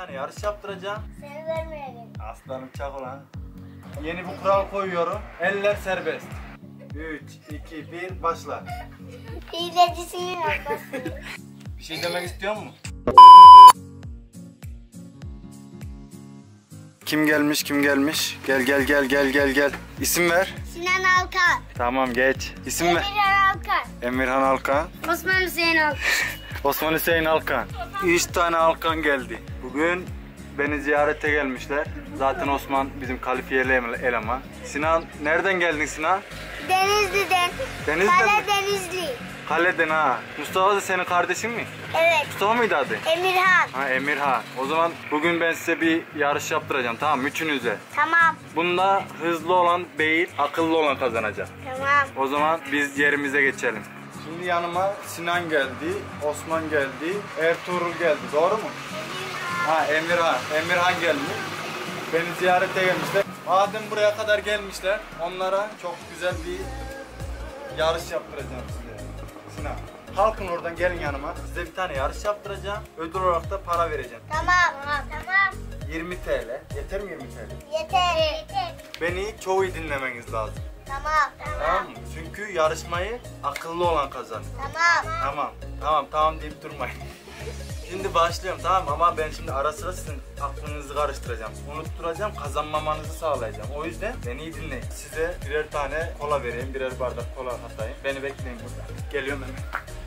tane yarış yaptıracağım. Seni vermeyeceğim. Aslanım çak ulan. Yeni bir kural koyuyorum. Eller serbest. 3, 2, 1 başla. Hilecisinin arkası. Bir şey demek istiyor musun? Kim gelmiş kim gelmiş? Gel. İsim ver. Sinan Alkan. Tamam geç. İsim ver. Emirhan Alkan. Emirhan Alkan. Osman Hüseyin Alkan. Osman Hüseyin Alkan. 3 tane Alkan geldi. Bugün beni ziyarete gelmişler. Zaten Osman bizim kalifiyeli eleman. Sinan nereden geldin Sinan? Denizli'den. Denizli'den Kale mi? Denizli. Kaleden ha. Mustafa da senin kardeşin mi? Evet. Mustafa mıydı adı? Emirhan. Ha Emirhan. O zaman bugün ben size bir yarış yaptıracağım, tamam mı? Üçünüze. Tamam. Bunda hızlı olan değil, akıllı olan kazanacak. Tamam. O zaman biz yerimize geçelim. Şimdi yanıma Sinan geldi, Osman geldi, Ertuğrul geldi. Doğru mu? Ha Emirhan. Emirhan gelmiş. Beni ziyarete gelmişler. Madem buraya kadar gelmişler, onlara çok güzel bir yarış yaptıracağım size. Sinan. Kalkın oradan gelin yanıma. Size bir tane yarış yaptıracağım. Ödül olarak da para vereceğim. Tamam. 20 TL. Yeter mi 20 TL? Yeter. Beni çok iyi dinlemeniz lazım. Tamam. Tamam mı? Çünkü yarışmayı akıllı olan kazanır. Tamam deyip durmayın. Şimdi başlıyorum tamam mı? Ama ben şimdi ara sıra sizin aklınızı karıştıracağım. Unutturacağım, kazanmamanızı sağlayacağım. O yüzden beni iyi dinleyin. Size birer tane kola vereyim, birer bardak kola atayım. Beni bekleyin burada. Geliyorum hemen.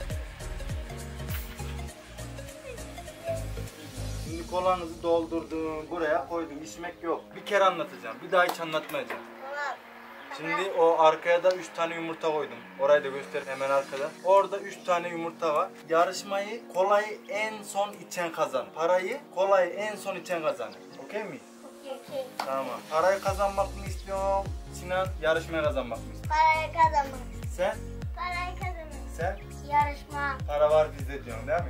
Şimdi kolanızı doldurdum, buraya koydum. İçmek yok. Bir kere anlatacağım, bir daha hiç anlatmayacağım. Tamam. Şimdi o arkaya da 3 tane yumurta koydum. Orayı da göstereyim hemen arkada. Orada 3 tane yumurta var. Yarışmayı kolayı en son içen kazan. Parayı kolayı en son içen kazanır. Okey mi? Okey. Tamam. Parayı kazanmak mı istiyorum? Sinan yarışmaya kazanmak mı istiyor? Parayı kazanmak. Sen? Parayı kazanmak. Sen? Yarışma. Para var bizde diyorsun değil mi?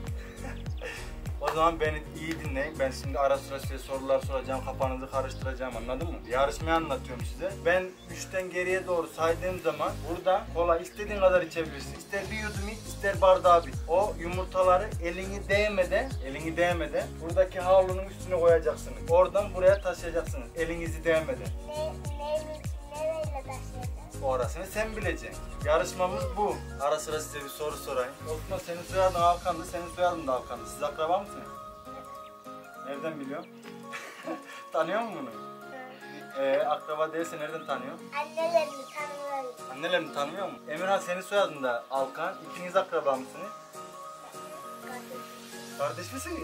O zaman beni iyi dinleyin. Ben şimdi ara sıra size sorular soracağım, kafanızı karıştıracağım, anladın mı? Yarışmayı anlatıyorum size. Ben 3'ten geriye doğru saydığım zaman burada kola istediğin kadar içebilirsin. İster bir yudum iç, ister bardağı bir. O yumurtaları elini değmeden buradaki havlunun üstüne koyacaksınız. Oradan buraya taşıyacaksınız. Elinizi değmeden. Nereyle taşıyacağız? Orasını sen bileceksin. Yarışmamız bu. Ara sıra size bir soru sorayım. Osman senin soyadın Alkan'dı, senin soyadın da Alkan'dı. Siz akraba mısınız? Nereden biliyorsun? Tanıyor musun bunu? Akraba değilse nereden tanıyor? Annelerini tanımıyorum. Annelerini tanıyor mu? Emirhan senin soyadın da Alkan. İkiniz akraba mısınız? Kardeş misiniz?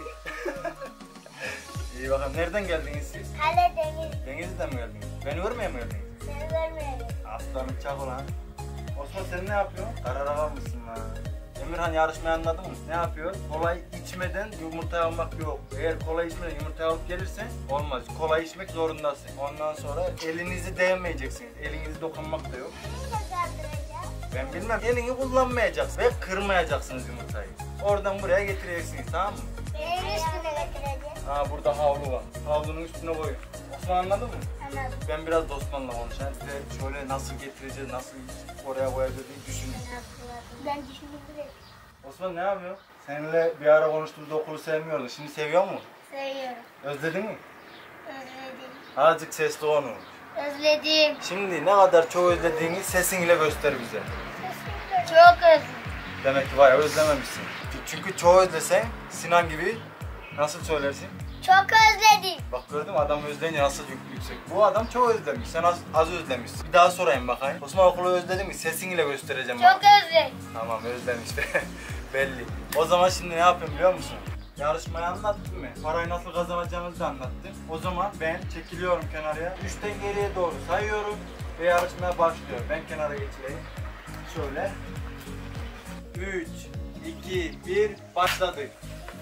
İyi bakalım. Nereden geldiniz siz? Kale Deniz. Denizli'den mi geldiniz? Beni görmeye mi geldiniz? Seni vermeyelim. Aslanım çak ulan. Osman sen ne yapıyorsun? Karara mısın lan? Emirhan yarışmayı anladın mı? Ne yapıyor? Kolayı içmeden yumurtayı almak yok. Eğer kolayı içmeden yumurtayı alıp gelirsen olmaz. Kolayı içmek zorundasın. Ondan sonra elinizi değmeyeceksiniz. Elinizi dokunmak da yok. Neyi kazandıracağız? Ben bilmem. Elini kullanmayacaksınız ve kırmayacaksınız yumurtayı. Oradan buraya getireceksiniz, tamam mı? Neyin üstüne getireceğiz? Burada havlu var. Havlunun üstüne koyun. Osman anladın mı? Anladım. Ben biraz da Osman'la konuşayım. Size şöyle nasıl getireceğiz, nasıl oraya koyacağız diye düşünün. Ben düşündüm bile. Osman ne yapıyor? Seninle bir ara konuştuğumuzda okulu sevmiyordun. Şimdi seviyor mu? Seviyorum. Özledin mi? Özledim. Azıcık sesli onu. Özledim. Şimdi ne kadar çok özlediğini sesinle göster bize. Çok özledim. Demek ki bayağı özlememişsin. Çünkü çok özlesen Sinan gibi nasıl söylersin? Çok özledim. Bak gördün mü adam özleyince nasıl yüksek. Bu adam çok özlemiş. Sen az özlemişsin. Bir daha sorayım bakayım. Osman okulu özledin mi? Sesinle göstereceğim. Çok özledim. Tamam özlemiş belli. O zaman şimdi ne yapayım biliyor musun? Yarışmayı anlattım mı? Parayı nasıl kazanacağımızı da anlattım. O zaman ben çekiliyorum kenarıya. 3'ten geriye doğru sayıyorum ve yarışmaya başlıyorum. Ben kenara geçireyim. Şöyle. 3, 2, 1 başladık.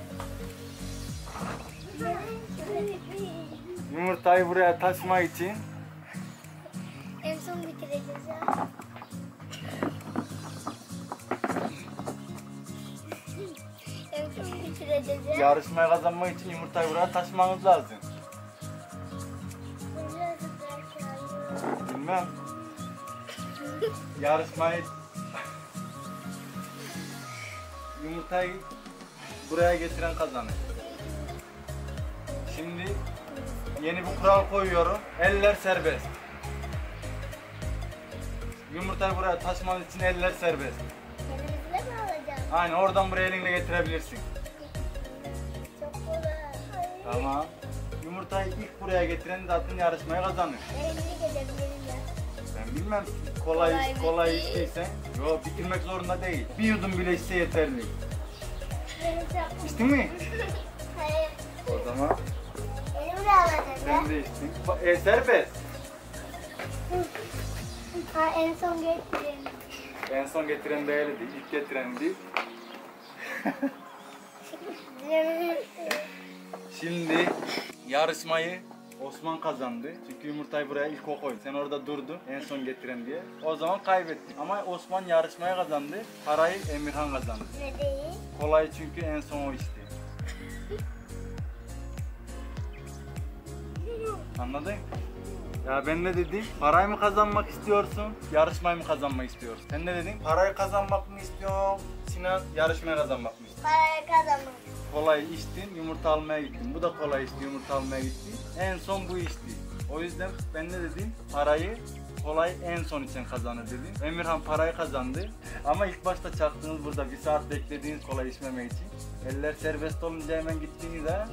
Yumurtayı buraya taşımak için En son bitireceğiz ya. En son bitireceğiz ya. yarışmayı kazanmak için yumurtayı buraya taşımanız lazım. Bilmem. Yarışmayı yumurtayı buraya getiren kazanır. Şimdi yeni bir kural koyuyorum. Eller serbest. Yumurtayı buraya taşıman için eller serbest. Elimizle mi alacağım? Aynen, oradan buraya elinle getirebilirsin. Çok kolay. Tamam. Yumurtayı ilk buraya getiren zaten yarışmayı kazanır. Elimle gelebilirim ya. Ben bilmem, Kolay kolay değil. içtiysen. Yok, bitirmek zorunda değil. Bir yudum bile içse yeterli. Benim çapım. İçtin mi? Hayır. O zaman Elimle alacağım sen ya. de içtin. Serbest. Ha, en son getireyim. En son getiren değerli değil, ilk getiren değil. Şimdi yarışmayı Osman kazandı. Çünkü yumurtayı buraya ilk o koydu. Sen orada durdun en son getiren diye. O zaman kaybettin. Ama Osman yarışmaya kazandı. Parayı Emirhan kazandı. Ne değil? Kolay çünkü en son o içti. Anladın? Ya ben ne dedim? Parayı mı kazanmak istiyorsun? Yarışmayı mı kazanmak istiyorsun? Sen ne dedin? Parayı kazanmak mı istiyorsun? Sinan yarışmaya kazanmak mı istiyor? Parayı kazanmak. Kolay içtin, yumurta almaya gittin. Bu da kolay içti, yumurta almaya gitti. En son bu içti. O yüzden ben ne dedim? Parayı kolay en son için kazanır dedim. Emirhan parayı kazandı. Ama ilk başta çaktığınız burada bir saat beklediğiniz kolay içmemek için. Eller serbest olunca hemen gittiniz ha.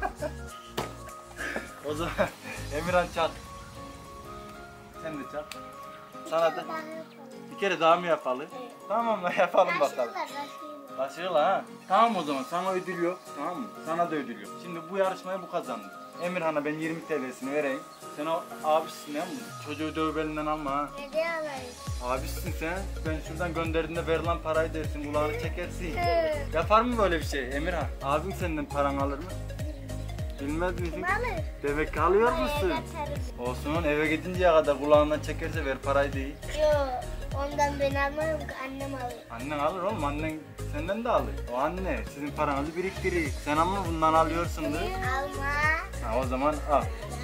O zaman Emirhan çak. Sen de çak. Sana da bir kere daha mı yapalım? Evet. Tamam mı? Yapalım bakalım. Başlıyorlar. Başlayalım ha. Tamam o zaman, sana ödül yok. Tamam mı? Sana da ödül yok. Şimdi bu yarışmayı bu kazandı. Emirhan'a ben 20 TL'sini vereyim. Sen o abisin ya mı? Çocuğu dövüp elinden alma ha. Ne diye alayım? Abisin sen. Ben şuradan gönderdiğinde verilen parayı dersin. Kulağını çekersin. Hı. Yapar mı böyle bir şey Emirhan? Abin senden paranı alır mı? Bilmez misin? Kim alır? Demek ki alıyor musun? Atarım. Olsun, eve gidinceye kadar kulağından çekerse ver parayı değil. Yok. Ondan ben almam ki annem alır. Annen alır oğlum, annen senden de alır. O anne sizin paranızı biriktirir. Sen ama bundan alıyorsundur. Alma. Ha, o zaman al.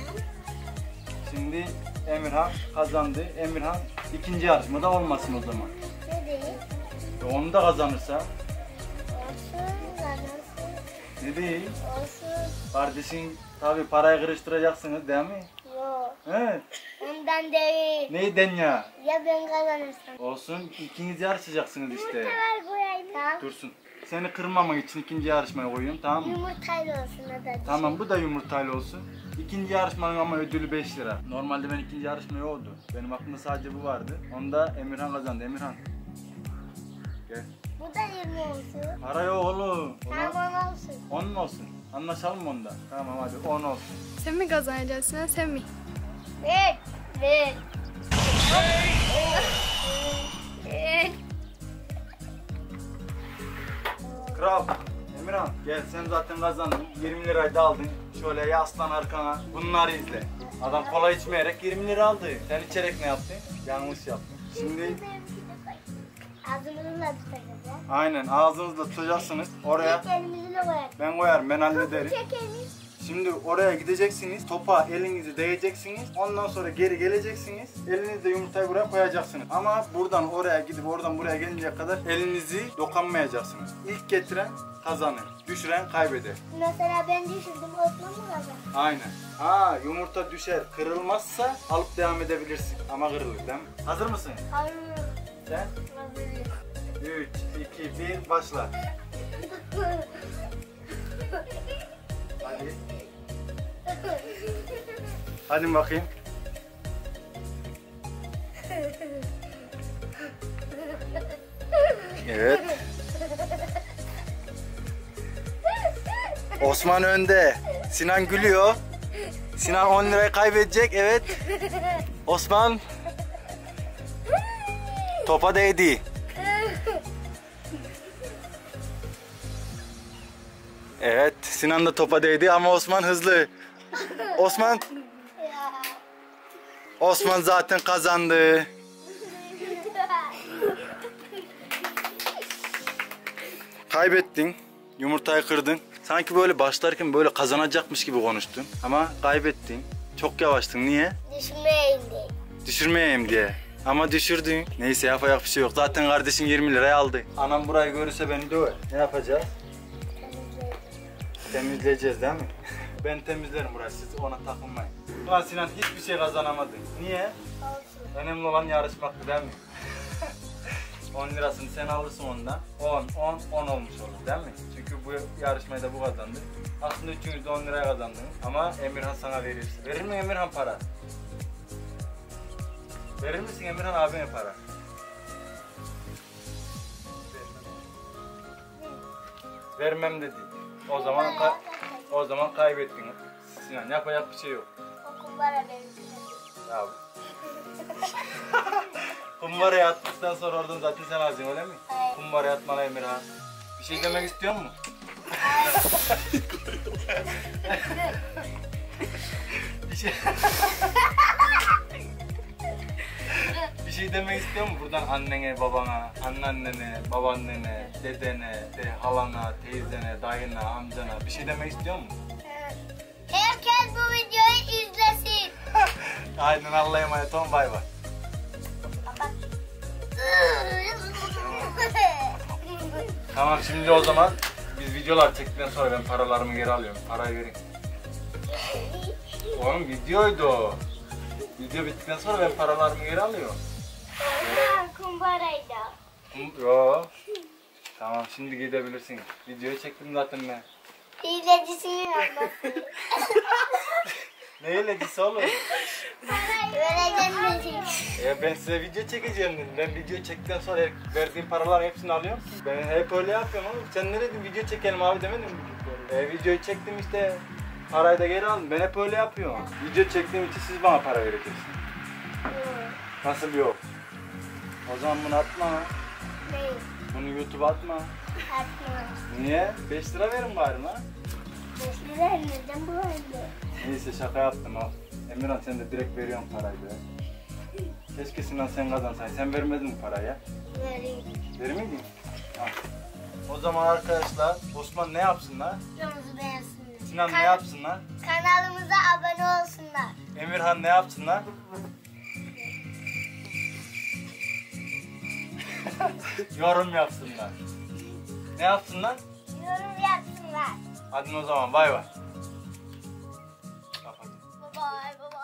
Şimdi Emirhan kazandı. Emirhan ikinci yarışmada olmasın o zaman. Ne değil? Onu da kazanırsa Olsun. Kazansın. ne değil? Olsun. Kardeşin tabii parayı kırıştıracaksınız değil mi? Yok. He? Ondan değil. Neyden ya? Ya ben kazanırsam? Olsun, ikiniz yarışacaksınız işte. Yumurtalar koyayım. Tamam. Dursun. Seni kırmamak için ikinci yarışmaya koyuyorum, tamam mı? Yumurtayla olsun o da. Tamam, bu da yumurtayla olsun. İkinci yarışmanın ama ödülü 5 lira. Normalde ben ikinci yarışma yoktu. Benim aklımda sadece bu vardı. Onu da Emirhan kazandı. Emirhan. Gel. Bu da 20 olsun. Para yok oğlum. Tamam olsun. 10 mu olsun? Anlaşalım mı onda? Tamam hadi 10 olsun. Sen mi kazanacaksın, sen mi? Ver. Ver. Ver. Kral. Emirhan gel, sen zaten kazandın. 20 lirayı da aldın. Şöyle yaslan arkana. Bunları izle. Adam kola içmeyerek 20 lira aldı. Sen içerek ne yaptın? Yanlış yaptın. Şimdi Ağzımızla tutacağız ya. aynen ağzınızla tutacaksınız. Oraya İlk elimizi de koyalım. ben koyarım, ben hallederim. Çekelim. Şimdi oraya gideceksiniz, topa elinizi değeceksiniz, ondan sonra geri geleceksiniz, elinizle yumurtayı buraya koyacaksınız. Ama buradan oraya gidip oradan buraya gelinceye kadar elinizi dokunmayacaksınız. İlk getiren kazanır, düşüren kaybeder. Mesela ben düşürdüm, Osman mı kazandı? Aynen. Ha, yumurta düşer, kırılmazsa alıp devam edebilirsin. Ama kırılır değil mi? Hazır mısın? Hayır. Sen? 3, 2, 1, başla. Hadi. Hadi bakayım. Evet. Osman önde. Sinan gülüyor. Sinan 10 lirayı kaybedecek. Evet. Osman topa değdi. Evet, Sinan da topa değdi ama Osman hızlı. Osman zaten kazandı. Kaybettin. Yumurtayı kırdın. Sanki böyle başlarken böyle kazanacakmış gibi konuştun. Ama kaybettin. Çok yavaştın. Niye? Düşmeyeyim diye. Düşürmeyeyim diye. Ama düşürdün. Neyse, yapacak bir şey yok. Zaten kardeşin 20 liraya aldı. Anam burayı görürse beni döver. Ne yapacağız? Temizleyeceğiz değil mi? Ben temizlerim burayı, siz ona takılmayın. Ulan Sinan hiçbir şey kazanamadın. Niye? Olsun. Önemli olan yarışmaktı değil mi? 10 lirasını sen alırsın ondan. 10 olmuş olur değil mi? Çünkü bu yarışmayı da bu kazandı. Aslında üçünüz de 10 liraya kazandınız. Ama Emirhan sana verir. Verir mi Emirhan para? Verir misin Emirhan abine para? Vermem dedi. O zaman kaybettin. Sinan yapacak bir şey yok. O kumbara benim. Ya. Kumbaraya attıktan sonra oradan zaten sen alacaksın öyle mi? Evet. Kumbaraya atmana Emirhan. Bir şey demek istiyor musun? Bir şey... Bir şey demek istiyor musun buradan annene, babana, anneannene, babaannene, dedene, halana, teyzene, dayına, amcana bir şey demek istiyor musun? Herkes bu videoyu izlesin. Aynen Allah'a emanet olun, bay bay. Tamam şimdi o zaman biz videolar çektikten sonra ben paralarımı geri alıyorum. Parayı verin. Oğlum videoydu o. Video bittikten sonra ben paralarımı geri alıyorum. Kumbaraydı. Yo. Tamam şimdi gidebilirsin. Videoyu çektim zaten ben. İzlecisinin olması. Ne eğlencesi oğlum? Vereceğim. Ben size video çekeceğim dedim. Ben video çektikten sonra verdiğim paraların hepsini alıyorum. Ben hep öyle yapıyorum oğlum. Sen ne dedin? Video çekelim abi demedin mi? Videoyu çektim işte. Parayı da geri aldım. Ben hep öyle yapıyorum. Video çektiğim için siz bana para vereceksiniz. Nasıl yok? O zaman bunu atma. Değil. Bunu YouTube'a atma. Atma. Niye? 5 lira verin bari lan. 5 lira neden bu halde? Neyse şaka yaptım al. Emirhan sen de direkt veriyorsun parayı be. Keşke Sinan sen kazansaydın. Sen vermedin mi parayı? Vereyim. Verir miydin? Al. O zaman arkadaşlar Osman ne yapsınlar? Videomuzu beğensinler. Sinan ne yapsınlar? Kanalımıza abone olsunlar. Emirhan ne yapsınlar? Yorum yapsınlar. Ne yapsınlar? Yorum yapsınlar. Hadi o zaman bay bay. Kapat. Bye bye.